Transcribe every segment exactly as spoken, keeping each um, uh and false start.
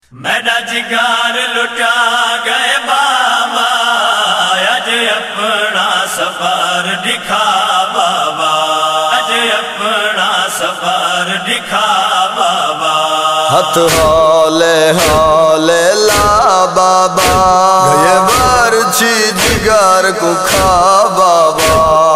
میرا جگار لٹا گئے بابا، اج اپنا سفر دکھا بابا، اج اپنا سفر دکھا بابا۔ ہاتھ ہولے ہولے لا بابا، گئے برچی جگار کو کھا بابا۔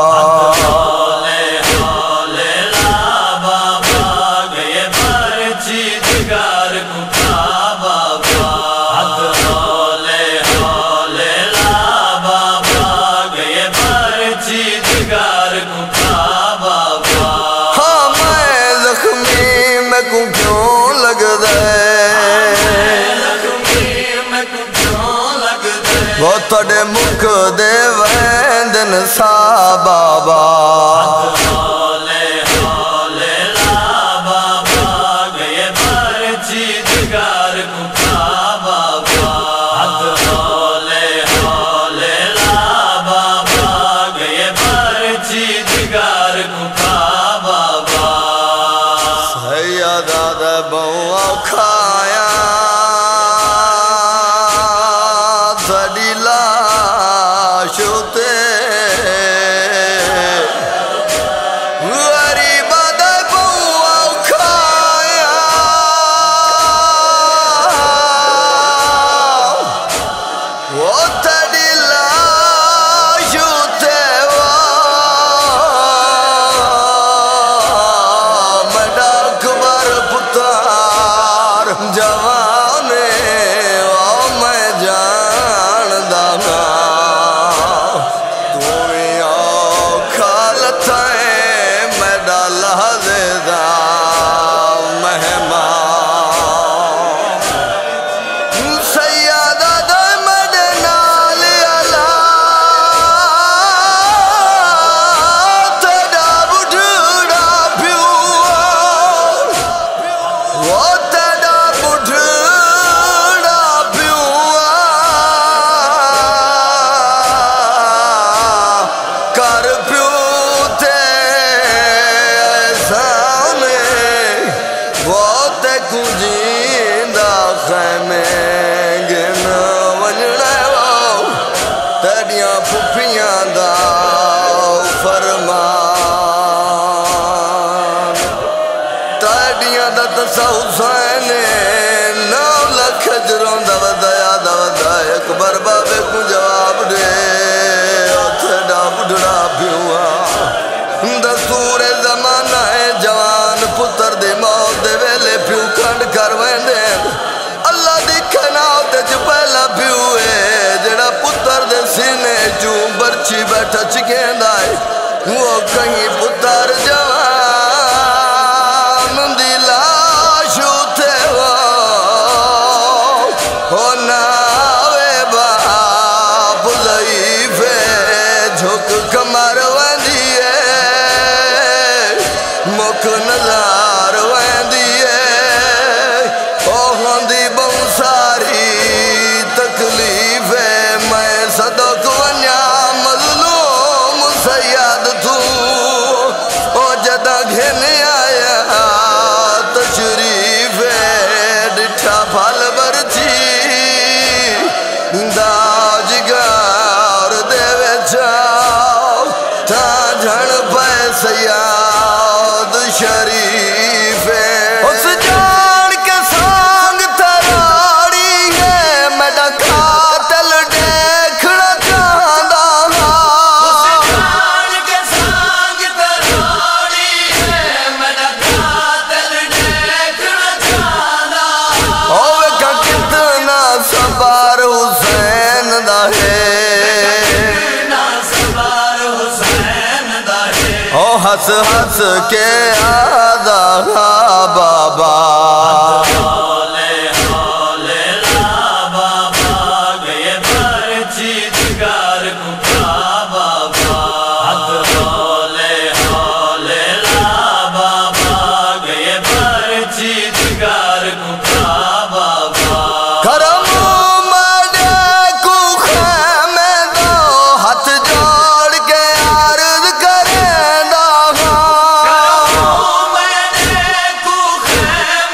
وہ تھوڑے مکھ دے ویندن سا بابا، ہولے ہولے لا بابا، گئے برچی جگار کو کھا بابا۔ ہولے ہولے لا بابا، گئے برچی جگار کو کھا بابا۔ سیدہ دے بہوا کھایا حسین نو لکھ جروں دا ودایا دا ودایا اکبر بابے کو جواب دے اتھڑا بڑھڑا پیوا دستور زمانہ ہے جوان پتر دے موت دے ویلے پیو کھنڈ کر ویندے اللہ دی کھناوت جو پہلا پیو ہے جڑا پتر دے سینے چوں برچی بیٹھا چکیں دائے وہ کہیں پتر جوان دی لاش اٹھے وہ ہونا وے باپ ضعیف جھک کمر ویندیے مکھ نظار ویندیے او ہوندی بہت ساری تکلیف میں صدق ونیا مظلوم سید تو او جدہ گھنے آیا تشریف ڈٹھا پھل برچی دا جگار دے وچاؤ تا جھن پہ سیاد شریف اس جان کے سانگ تراڑی ہے میڈا قاتل دیکھنا چاہتا اس جان کے سانگ تراڑی ہے میڈا قاتل دیکھنا چاہتا اوے کا کتنا سبار حسین دا ہے کتنا سبار حسین دا ہے او ہس ہس کے آدھا بابا ہولے ہولے لا بابا گئے برچی جگار کو کھا بابا ہولے ہولے لا بابا گئے برچی جگار کو کھا بابا کرم مڈے کو خیمے دو ہاتھ جوڑ کے عرض کریں دا میں نے کو خیمے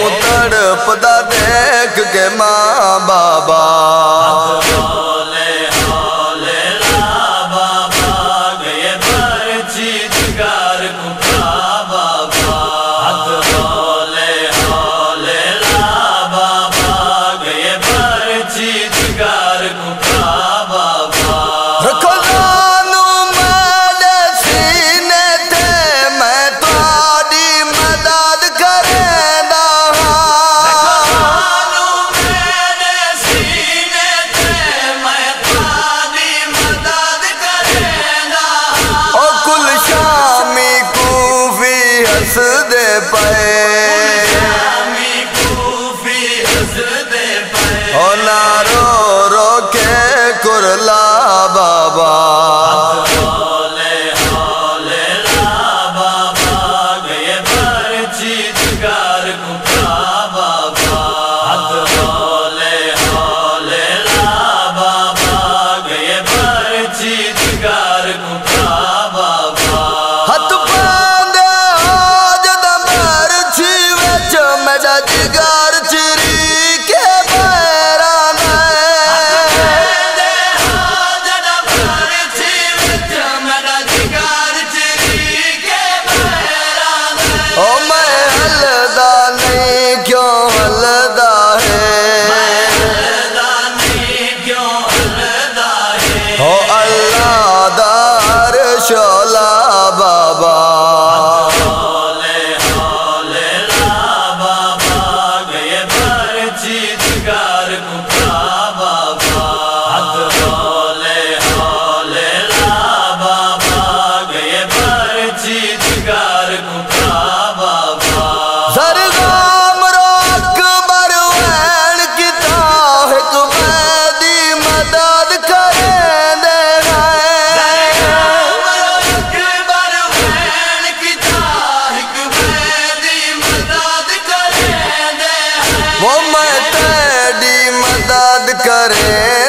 کو تڑپدا دیکھ کے ماں بابا ہولے ہولے لابا بھاگ یہ برچی جگار کو کھا بابا ہولے ہولے لابا بھاگ یہ برچی جگار کو کھا بابا خزانو میرے سینے تے میں تہاڈی مدد کریندا خزانو میرے سینے تے میں تہاڈی مدد کریندا او کل شامی کوفی ہسدے پئے شامی کوفی ہسدے پئے او نہ رو رو کے کرلا بابا ہولے ہولے لابا بھاگ یہ برچی جگار کو کھا بابا ہولے ہولے لابا بھاگ یہ برچی جگار کو کھا بابا ہتھ پاندے آجد مرچی وچ میرا جگر چری کے بیران او میں ہلدا نہیں کیوں ہلدا ہے او اللہ دا عرش اولا بابا ہولے ہولے لابا بھاگ یہ برچی جگار کو کھا بابا ہولے ہولے لابا بھاگ یہ برچی جگار کو کھا بابا زرغام رو اکبر وین کی تاحق میری مدد کریں دے وہ میں تیری مدد کریں